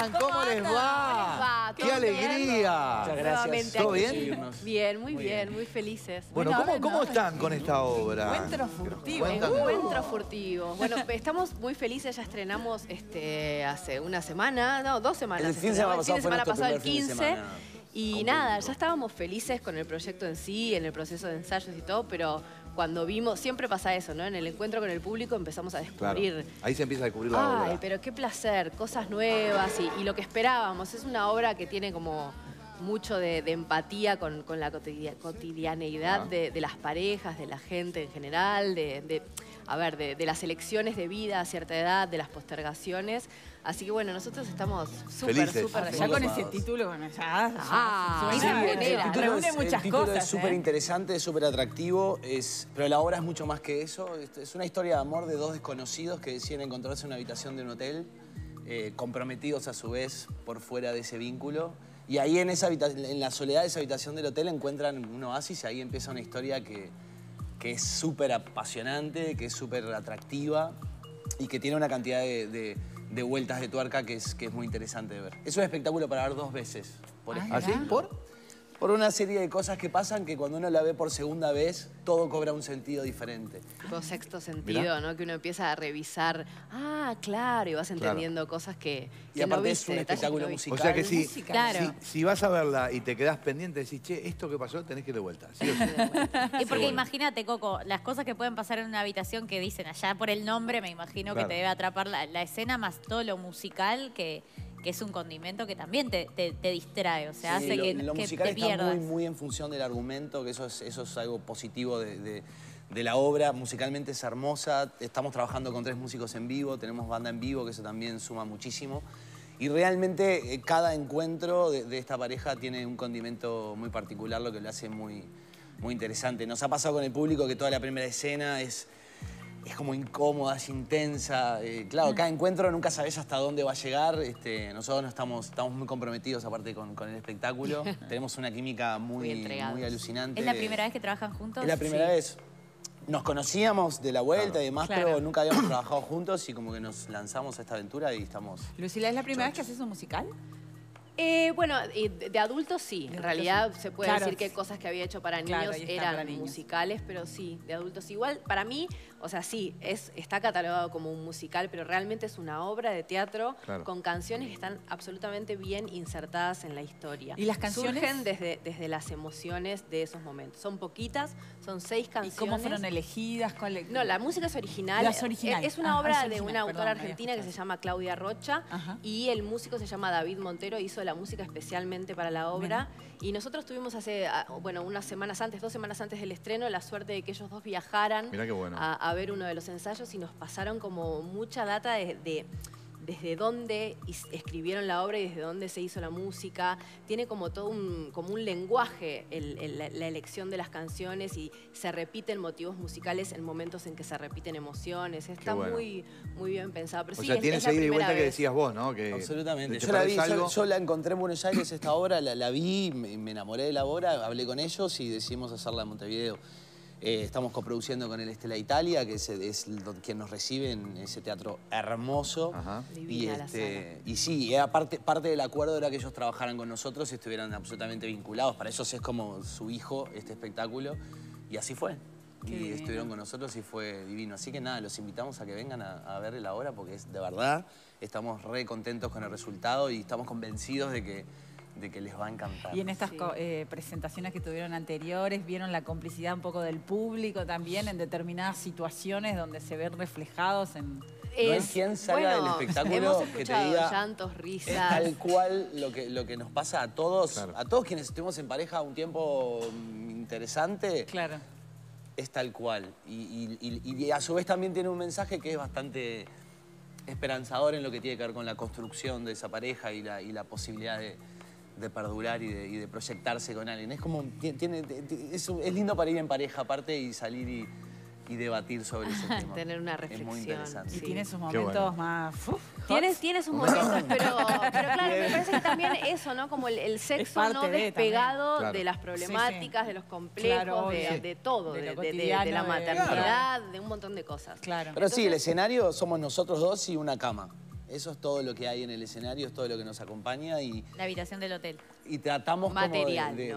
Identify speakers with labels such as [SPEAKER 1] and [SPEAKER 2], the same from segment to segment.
[SPEAKER 1] están? ¿Cómo les va? ¡Qué alegría!
[SPEAKER 2] Muchas gracias.
[SPEAKER 1] ¿Todo bien?
[SPEAKER 3] Bien, muy bien, muy felices.
[SPEAKER 1] Bueno, ¿cómo están con esta obra?
[SPEAKER 4] Encuentro furtivo.
[SPEAKER 3] Encuentro furtivo. Bueno, estamos muy felices, ya estrenamos hace una semana, no, 2 semanas.
[SPEAKER 2] El fin de semana pasado,
[SPEAKER 3] el 15. Y nada, ya estábamos felices con el proyecto en sí, en el proceso de ensayos y todo, pero cuando vimos, siempre pasa eso, ¿no? En el encuentro con el público empezamos a descubrir.
[SPEAKER 1] Claro. Ahí se empieza a descubrir la obra.
[SPEAKER 3] Ay, pero qué placer, cosas nuevas y lo que esperábamos. Es una obra que tiene como mucho de empatía con la cotidianeidad de las parejas, de la gente en general, de las elecciones de vida a cierta edad, de las postergaciones. Así que bueno, nosotros estamos súper
[SPEAKER 1] Felices.
[SPEAKER 4] Ya con ese título, bueno,
[SPEAKER 2] El
[SPEAKER 4] reúne muchas
[SPEAKER 2] título
[SPEAKER 4] cosas.
[SPEAKER 2] Es súper interesante, es súper atractivo, pero la obra es mucho más que eso. Es una historia de amor de 2 desconocidos que deciden encontrarse en una habitación de un hotel, comprometidos a su vez por fuera de ese vínculo. Y ahí en la soledad de esa habitación del hotel encuentran un oasis y ahí empieza una historia que es súper apasionante, que es súper atractiva y que tiene una cantidad de vueltas de tuerca que es muy interesante de ver. Es un espectáculo para ver 2 veces, por ejemplo.
[SPEAKER 1] ¿Así?
[SPEAKER 2] Por una serie de cosas que pasan que cuando uno la ve por segunda vez, todo cobra un sentido diferente.
[SPEAKER 3] Tipo sexto sentido, ¿no? Que uno empieza a revisar, claro, y vas entendiendo cosas que
[SPEAKER 2] Y aparte
[SPEAKER 3] no
[SPEAKER 2] es
[SPEAKER 3] viste,
[SPEAKER 2] un
[SPEAKER 3] detalles
[SPEAKER 2] espectáculo
[SPEAKER 3] que no viste.
[SPEAKER 2] musical.
[SPEAKER 1] O sea que
[SPEAKER 3] Claro.
[SPEAKER 1] si vas a verla y te quedás pendiente, decís, che, esto que pasó tenés que ir de vuelta. ¿Sí o sí?
[SPEAKER 5] Y porque imagínate, Coco, las cosas que pueden pasar en una habitación que dicen allá por el nombre, me imagino que te debe atrapar la escena más todo lo musical que es un condimento que también te distrae, o sea,
[SPEAKER 2] Sí,
[SPEAKER 5] hace que
[SPEAKER 2] lo
[SPEAKER 5] te
[SPEAKER 2] musical está
[SPEAKER 5] pierdas.
[SPEAKER 2] muy en función del argumento, que eso es algo positivo de la obra. Musicalmente es hermosa, estamos trabajando con 3 músicos en vivo, tenemos banda en vivo, que eso también suma muchísimo. Y realmente cada encuentro de esta pareja tiene un condimento muy particular, lo que lo hace muy interesante. Nos ha pasado con el público que toda la primera escena es como incómoda, es intensa. Claro, cada encuentro nunca sabes hasta dónde va a llegar. Nosotros estamos muy comprometidos, aparte con el espectáculo. Tenemos una química muy alucinante.
[SPEAKER 5] ¿Es la primera vez que trabajan juntos?
[SPEAKER 2] Es la primera vez. Nos conocíamos de la vuelta y demás, pero nunca habíamos trabajado juntos y como que nos lanzamos a esta aventura y estamos...
[SPEAKER 4] Lucila, ¿es la primera vez que haces un musical?
[SPEAKER 3] Bueno, de adultos sí. En realidad se puede decir que cosas que había hecho para niños eran musicales, pero sí, de adultos igual. Para mí, o sea, sí, está catalogado como un musical, pero realmente es una obra de teatro con canciones que están absolutamente bien insertadas en la historia.
[SPEAKER 4] ¿Y las canciones?
[SPEAKER 3] Surgen desde las emociones de esos momentos. Son poquitas, son 6 canciones.
[SPEAKER 4] ¿Y cómo fueron elegidas?
[SPEAKER 3] No, la música es original. Es una obra de una autora argentina que se llama Claudia Rocha y el músico se llama David Montero, hizo la música especialmente para la obra. Y nosotros tuvimos hace, unas semanas antes, 2 semanas antes del estreno, la suerte de que ellos 2 viajaran a ver uno de los ensayos y nos pasaron como mucha data desde dónde escribieron la obra y desde dónde se hizo la música. Tiene como todo un lenguaje la elección de las canciones y se repiten motivos musicales en momentos en que se repiten emociones. Está muy bien pensado. Pero
[SPEAKER 1] O
[SPEAKER 3] sí,
[SPEAKER 1] sea, tiene esa ida y vuelta que decías vos, ¿no?
[SPEAKER 2] Absolutamente. Yo la encontré en Buenos Aires esta obra, la vi, me enamoré de la obra, hablé con ellos y decidimos hacerla en Montevideo. Estamos coproduciendo con el Estela Italia, que es quien nos recibe en ese teatro hermoso.
[SPEAKER 3] Divina la sala.
[SPEAKER 2] Y sí, parte del acuerdo era que ellos trabajaran con nosotros y estuvieran absolutamente vinculados. Para ellos es como su hijo, este espectáculo. Y así fue. Y estuvieron con nosotros y fue divino. Así que nada, los invitamos a que vengan a ver la obra porque es de verdad, estamos re contentos con el resultado y estamos convencidos de que les va a encantar.
[SPEAKER 4] Y en estas presentaciones que tuvieron anteriores, ¿vieron la complicidad un poco del público también en determinadas situaciones donde se ven reflejados en...?
[SPEAKER 2] No hay quien salga del espectáculo que te diga
[SPEAKER 3] llantos, risas.
[SPEAKER 2] Es tal cual lo que nos pasa a todos, a todos quienes estuvimos en pareja un tiempo interesante.
[SPEAKER 4] Claro.
[SPEAKER 2] Es tal cual. Y a su vez también tiene un mensaje que es bastante esperanzador en lo que tiene que ver con la construcción de esa pareja y la posibilidad de perdurar y de proyectarse con alguien. Es como, es lindo para ir en pareja aparte y salir y debatir sobre ese tema.
[SPEAKER 3] Tener una reflexión.
[SPEAKER 2] Es muy interesante.
[SPEAKER 4] Y tiene sus momentos más...
[SPEAKER 3] Tiene sus momentos, pero claro, me parece que también eso, ¿no? Como el sexo no despegado de las problemáticas, de los complejos, de todo, de la maternidad, de un montón de cosas.
[SPEAKER 4] Claro.
[SPEAKER 2] Pero entonces, sí, el escenario somos nosotros 2 y una cama. Eso es todo lo que hay en el escenario, es todo lo que nos acompaña y...
[SPEAKER 5] La habitación del hotel.
[SPEAKER 2] Y tratamos
[SPEAKER 3] material,
[SPEAKER 2] como
[SPEAKER 3] ¿no?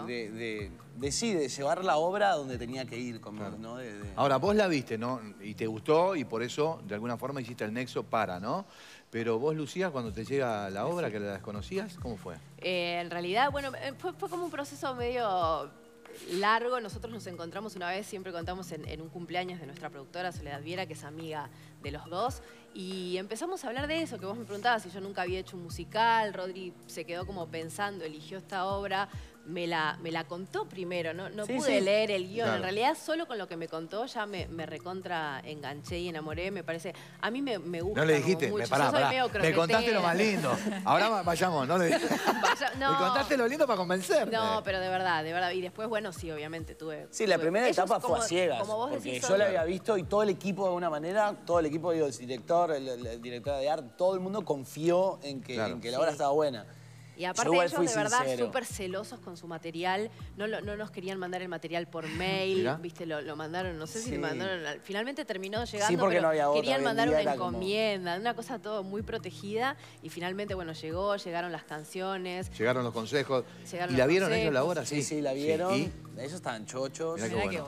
[SPEAKER 2] de llevar la obra donde tenía que ir. Como,
[SPEAKER 1] claro.
[SPEAKER 2] ¿no?
[SPEAKER 1] Ahora, vos la viste, ¿no? Y te gustó y por eso, de alguna forma, hiciste el nexo para, ¿no? Pero vos, Lucía, cuando te llega la obra, que la desconocías, ¿cómo fue?
[SPEAKER 3] En realidad, bueno, fue como un proceso medio largo. Nosotros nos encontramos una vez, siempre contamos en un cumpleaños de nuestra productora, Soledad Viera, que es amiga de los dos, y empezamos a hablar de eso, que vos me preguntabas si yo nunca había hecho un musical. Rodri se quedó como pensando, eligió esta obra, me la contó primero, no pude leer el guión. Claro. En realidad, solo con lo que me contó ya me recontra enganché y enamoré. Me parece, a mí me gusta.
[SPEAKER 1] No le dijiste,
[SPEAKER 3] mucho.
[SPEAKER 1] pará, me contaste lo más lindo. Ahora vayamos, ¿no? Me contaste lo lindo para convencerme.
[SPEAKER 3] No, pero de verdad. Y después, bueno, sí, obviamente tuve...
[SPEAKER 2] Sí, la primera etapa fue a ciegas,
[SPEAKER 3] como vos
[SPEAKER 2] porque
[SPEAKER 3] decís,
[SPEAKER 2] yo la había visto y todo el equipo de alguna manera, todo el equipo, digo, el director, el director de arte, todo el mundo confió en que la obra estaba buena.
[SPEAKER 3] Y aparte ellos de verdad súper celosos con su material, no nos querían mandar el material por mail, ¿viste? Lo mandaron, no sé si le mandaron, finalmente terminó llegando,
[SPEAKER 2] porque
[SPEAKER 3] pero
[SPEAKER 2] no había otra,
[SPEAKER 3] querían mandar una encomienda, una cosa todo muy protegida, y finalmente, bueno, llegaron las canciones.
[SPEAKER 1] Llegaron los consejos. ¿Y la vieron ellos la obra?
[SPEAKER 2] Sí, la vieron. ¿Y? Ellos estaban chochos.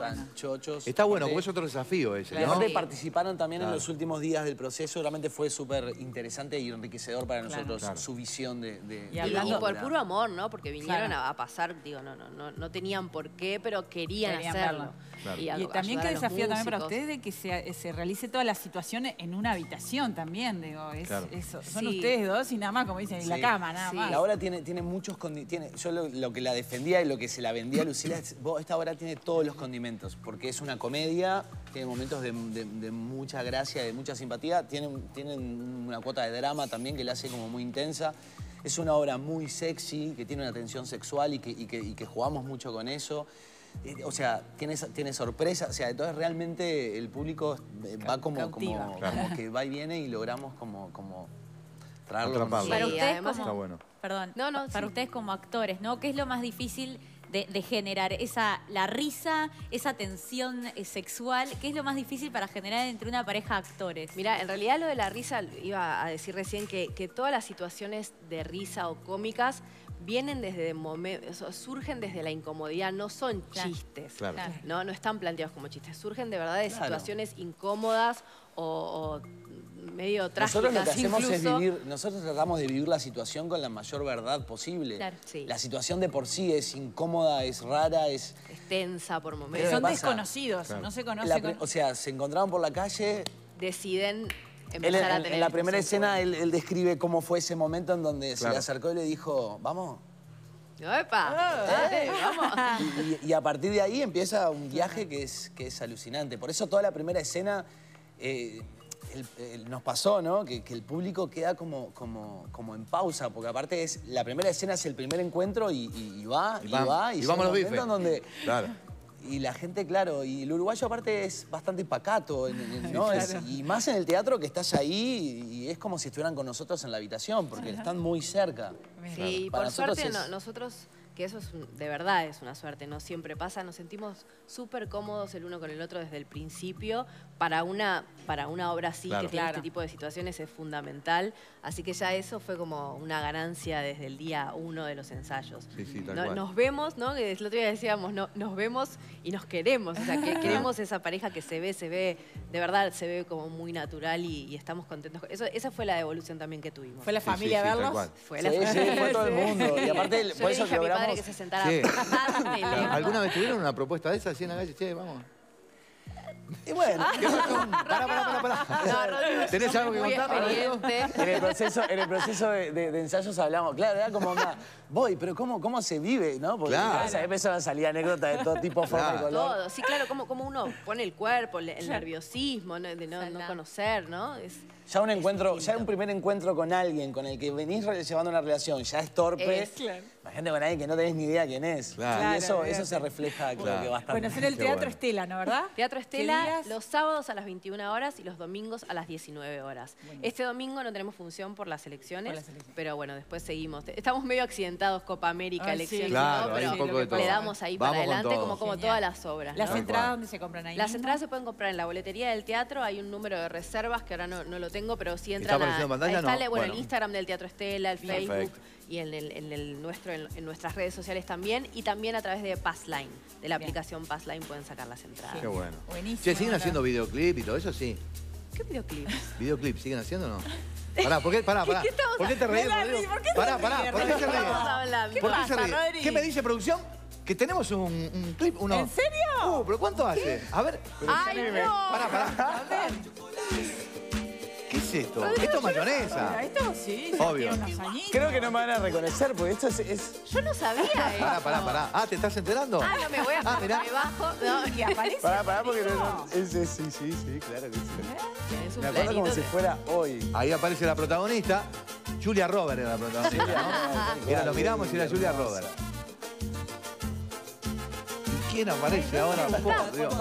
[SPEAKER 2] Está
[SPEAKER 1] bueno, porque es otro desafío ese, ¿no?
[SPEAKER 2] Aparte participaron también en los últimos días del proceso, realmente fue súper interesante y enriquecedor para nosotros su visión de
[SPEAKER 3] y por puro amor, ¿no? Porque vinieron a pasar, digo, no tenían por qué, pero querían hacerlo.
[SPEAKER 4] Claro. Y también qué desafío también para ustedes de que se realice toda la situación en una habitación también, digo, eso. Son ustedes dos y nada más, como dicen, y la cama, nada más.
[SPEAKER 2] La obra tiene muchos condimentos. Yo lo que la defendía y lo que se la vendía a Lucila es, esta obra tiene todos los condimentos, porque es una comedia, tiene momentos de mucha gracia, de mucha simpatía, tienen una cuota de drama también que la hace como muy intensa. Es una obra muy sexy, que tiene una tensión sexual y que jugamos mucho con eso. O sea, tiene sorpresa. O sea, entonces realmente el público va como que va y viene y logramos como traerlo.
[SPEAKER 5] Para ustedes para ustedes como actores, ¿no? ¿Qué es lo más difícil de generar la risa, esa tensión sexual? ¿Qué es lo más difícil para generar entre una pareja de actores?
[SPEAKER 3] Mira, en realidad lo de la risa, iba a decir recién que todas las situaciones de risa o cómicas vienen desde momentos, surgen desde la incomodidad, no son chistes. Claro. No están planteados como chistes, surgen de verdad de situaciones incómodas o medio trágicas.
[SPEAKER 2] Nosotros lo que hacemos es vivir, nosotros tratamos de vivir la situación con la mayor verdad posible.
[SPEAKER 3] Claro.
[SPEAKER 2] La situación de por sí es incómoda, es rara, es
[SPEAKER 3] tensa por momentos.
[SPEAKER 4] Son desconocidos, no se conocen.
[SPEAKER 2] O sea, se encontraron por la calle.
[SPEAKER 3] Deciden empezar a tener...
[SPEAKER 2] En la primera escena él describe cómo fue ese momento en donde se le acercó y le dijo, vamos.
[SPEAKER 3] ¡Epa! ¡Vamos!
[SPEAKER 2] Y a partir de ahí empieza un viaje que es alucinante. Por eso toda la primera escena nos pasó, ¿no? Que el público queda como en pausa, porque aparte la primera escena es el primer encuentro y vamos
[SPEAKER 1] los bifes.
[SPEAKER 2] Y la gente, claro, y el uruguayo aparte es bastante pacato, ¿no? Y más en el teatro que estás ahí y es como si estuvieran con nosotros en la habitación, porque están muy cerca.
[SPEAKER 3] Sí, por suerte nosotros, que eso de verdad es una suerte, no siempre pasa, nos sentimos súper cómodos el uno con el otro desde el principio. Para una obra así, que tiene este tipo de situaciones, es fundamental. Así que ya eso fue como una ganancia desde el día 1 de los ensayos. Nos vemos, ¿no? Que el otro día decíamos, nos vemos y nos queremos. O sea, que queremos esa pareja que se ve, de verdad, se ve como muy natural y estamos contentos. Esa fue la devolución también que tuvimos.
[SPEAKER 4] ¿Fue la familia verlos?
[SPEAKER 3] Fue la familia.
[SPEAKER 2] Fue todo el mundo. Y aparte, por eso
[SPEAKER 3] le dije a mi padre que se sentara.
[SPEAKER 1] ¿Alguna vez tuvieron una propuesta de esa así en la calle? Che, vamos.
[SPEAKER 2] Y bueno,
[SPEAKER 1] pará. ¿Tenés algo que contar?
[SPEAKER 2] En el proceso de ensayos hablamos, claro, era como pero ¿cómo se vive? ¿No? Porque empezaron a salir anécdotas de todo tipo, forma y color.
[SPEAKER 3] Todo, sí, claro, cómo uno pone el cuerpo, el nerviosismo de no conocer, ¿no?
[SPEAKER 2] Ya un primer encuentro con alguien con el que venís llevando una relación ya es torpe. Imagínate con alguien que no tenés ni idea quién es. Y eso se refleja, creo que bastante.
[SPEAKER 4] Bueno, es en el Teatro Estela, ¿no, verdad?
[SPEAKER 3] Teatro Estela, los sábados a las 21 horas y los domingos a las 19 horas. Este domingo no tenemos función por las elecciones, pero bueno, después seguimos. Estamos medio accidentados, Copa América, elecciones, pero le damos ahí para adelante como todas las obras.
[SPEAKER 4] ¿Las entradas dónde se compran ahí?
[SPEAKER 3] Las entradas se pueden comprar en la boletería del teatro, hay un número de reservas que ahora no lo tengo tengo, pero sí entran
[SPEAKER 1] ¿Está apareciendo en pantalla?
[SPEAKER 3] Bueno, el Instagram del Teatro Estela, el Facebook y en nuestras redes sociales también. Y también a través de Passline, de la aplicación Passline pueden sacar las entradas.
[SPEAKER 1] Qué bueno.
[SPEAKER 4] Buenísimo.
[SPEAKER 1] Che, ¿siguen haciendo videoclip y todo eso? Sí.
[SPEAKER 3] ¿Qué videoclips?
[SPEAKER 1] ¿Videoclip siguen haciendo o no? Pará, ¿por qué te reís? Pará, ¿por qué te reís?
[SPEAKER 3] ¿Qué pasa,
[SPEAKER 1] Rodri? ¿Qué me dice producción? Que tenemos un clip, uno.
[SPEAKER 4] ¿En serio?
[SPEAKER 1] ¿Pero cuánto hace? A ver.
[SPEAKER 3] ¡Ay, no!
[SPEAKER 1] Pará.
[SPEAKER 4] A ver.
[SPEAKER 1] ¿Qué es esto? Esto es mayonesa.
[SPEAKER 4] Esto sí.
[SPEAKER 1] Obvio.
[SPEAKER 2] Creo que no me van a reconocer porque esto es...
[SPEAKER 3] Yo no sabía,
[SPEAKER 1] Pará. Ah, ¿te estás enterando?
[SPEAKER 3] Ah, no me voy a...
[SPEAKER 1] mirá.
[SPEAKER 3] Me bajo. No, y aparece.
[SPEAKER 2] Pará, porque no... Sí, claro que sí.
[SPEAKER 3] Es un
[SPEAKER 2] Me acuerdo como si fuera hoy.
[SPEAKER 1] Ahí aparece la protagonista. Julia Roberts era la protagonista, ¿no? Mira, lo miramos y era Julia Roberts. ¿Y quién aparece ahora? Por Dios.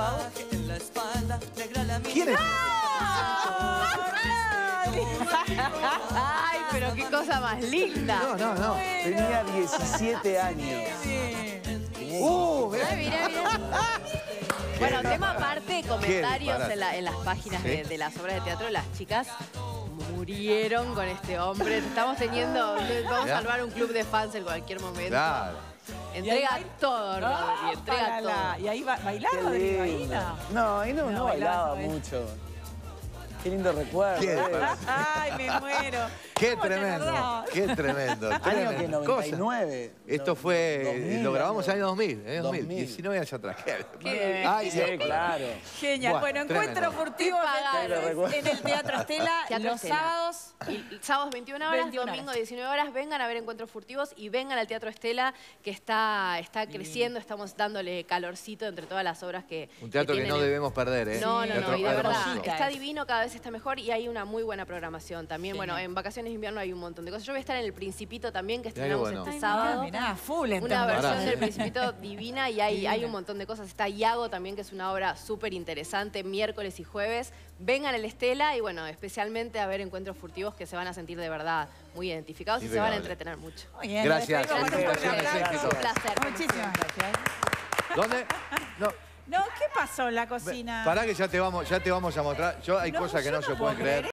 [SPEAKER 1] ¿Quién es?
[SPEAKER 3] Ay, pero qué cosa más linda.
[SPEAKER 1] No.
[SPEAKER 2] Tenía 17 años.
[SPEAKER 3] Mirá. Bueno, tema aparte, comentarios en las páginas de las obras de teatro. Las chicas murieron con este hombre. Estamos teniendo... Vamos a armar un club de fans en cualquier momento.
[SPEAKER 1] Claro.
[SPEAKER 3] Entrega todo, Rodri. Entrega todo.
[SPEAKER 4] ¿Y ahí bailaba, Rodri?
[SPEAKER 2] No, ahí no bailaba mucho. Qué lindo recuerdo.
[SPEAKER 4] Ay, me muero.
[SPEAKER 1] Qué tremendo.
[SPEAKER 2] Año que 99.
[SPEAKER 1] Esto fue,
[SPEAKER 2] 2000,
[SPEAKER 1] lo grabamos en el año 2000,
[SPEAKER 2] 2000.
[SPEAKER 1] 19 años atrás.
[SPEAKER 3] Qué
[SPEAKER 1] Ay,
[SPEAKER 2] Sí, claro.
[SPEAKER 4] Genial. Bueno, encuentro furtivo en el Teatro Estela los sábados.
[SPEAKER 3] Sábados 21 horas, domingo 19 horas. Vengan a ver Encuentros Furtivos y vengan al Teatro Estela, que está creciendo. Estamos dándole calorcito entre todas las obras que
[SPEAKER 1] un teatro que no debemos perder, ¿eh?
[SPEAKER 3] No, y de verdad, está divino, cada vez está mejor y hay una muy buena programación también. Bueno, en vacaciones de invierno hay un montón de cosas. Yo voy a estar en El Principito también, que estrenamos este sábado.
[SPEAKER 4] Mirá, full entonces.
[SPEAKER 3] Una versión del Principito divina y hay un montón de cosas. Está Iago también, que es una obra súper interesante, miércoles y jueves. Vengan al Estela y bueno, especialmente a ver Encuentros Furtivos, que se van a sentir de verdad muy identificados y se van a entretener mucho.
[SPEAKER 4] Bien,
[SPEAKER 1] gracias.
[SPEAKER 3] Un placer.
[SPEAKER 4] Muchísimas gracias.
[SPEAKER 1] ¿Dónde?
[SPEAKER 4] No, ¿qué pasó en la cocina?
[SPEAKER 1] Pará que ya te vamos a mostrar. Hay cosas que no se pueden creer.